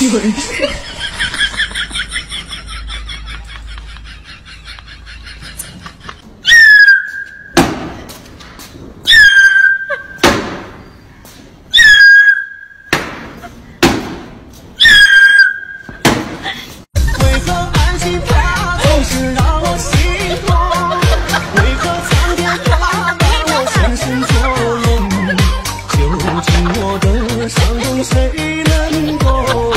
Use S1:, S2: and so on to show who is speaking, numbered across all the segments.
S1: 有人。
S2: 为何安静它总是让我心痛？为何苍天它把我现实捉弄？究竟我的伤痛谁能懂？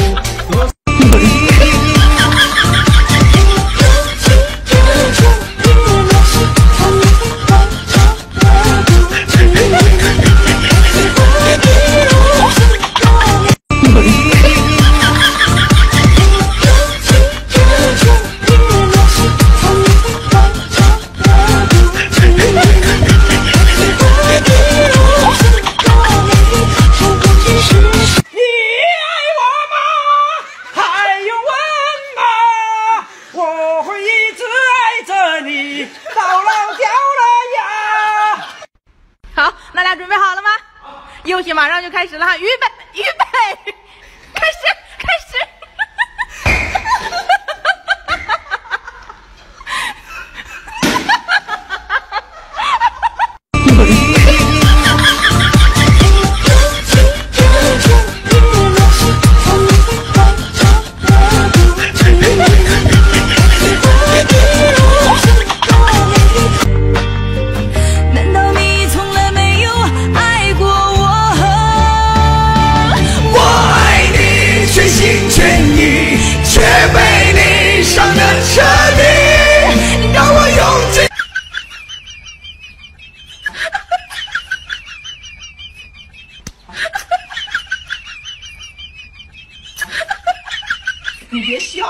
S1: 好，那俩准备好了吗？游戏马上就开始了哈！预备，开始！
S2: 你别笑。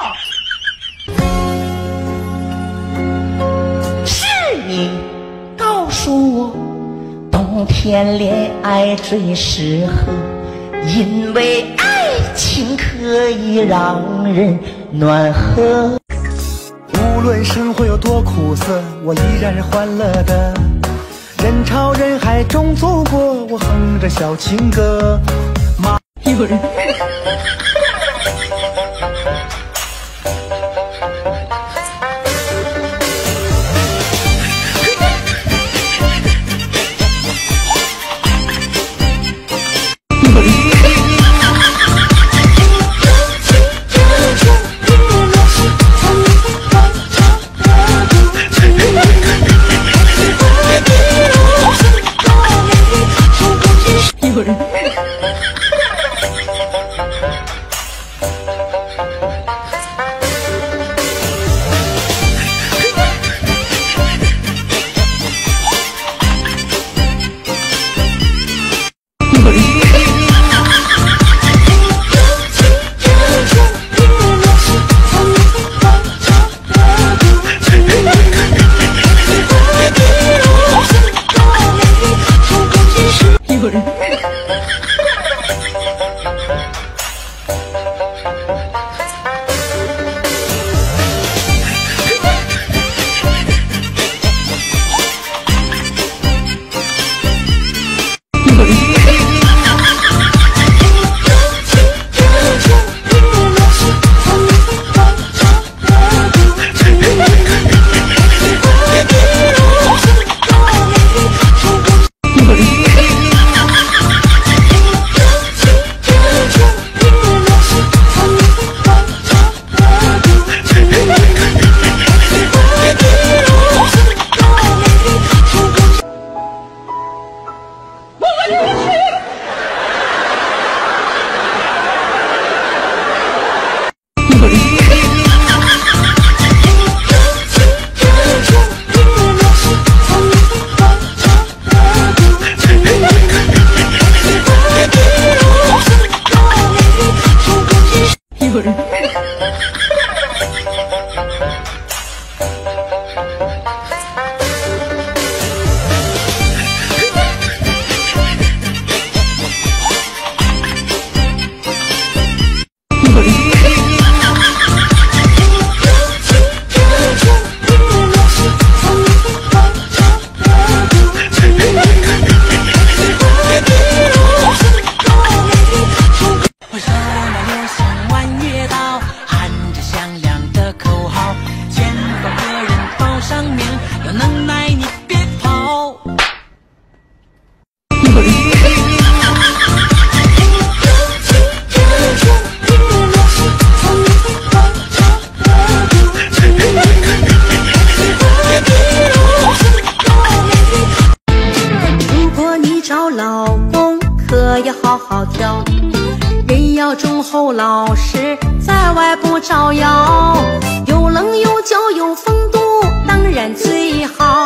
S3: 是你告诉我，冬天恋爱最适合，因为爱情可以让人暖和。
S2: 无论生活有多苦涩，我依然是欢乐的。人潮人海中走过，我哼着小情歌。
S1: 有人。有人。
S4: 好跳。人要忠厚老实，在外不招摇，有棱有角有风度，当然最好。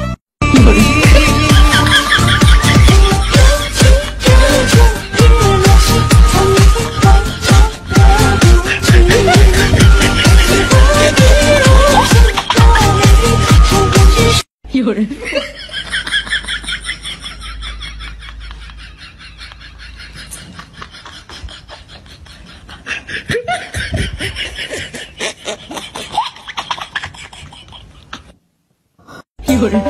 S1: 有人。有人。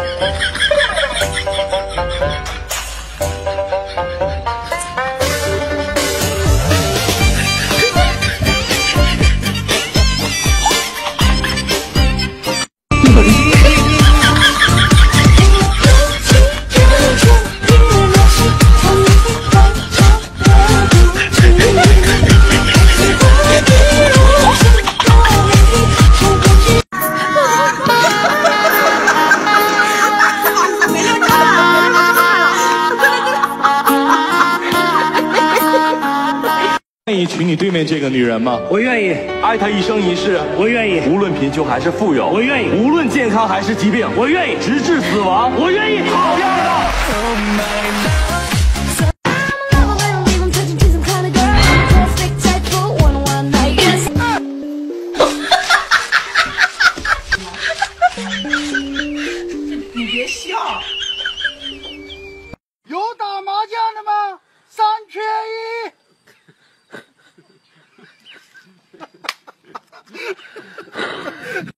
S5: 愿意娶你对面这个女人吗？
S6: 我愿意，
S5: 爱她一生一世。
S6: 我愿意，
S5: 无论贫穷还是富有，
S6: 我愿意，
S5: 无论健康还是疾病，
S6: 我愿意，
S5: 直至死亡，
S6: 我愿意。
S5: 好样的！
S1: 你别笑。
S7: 有打麻将的吗？3缺1。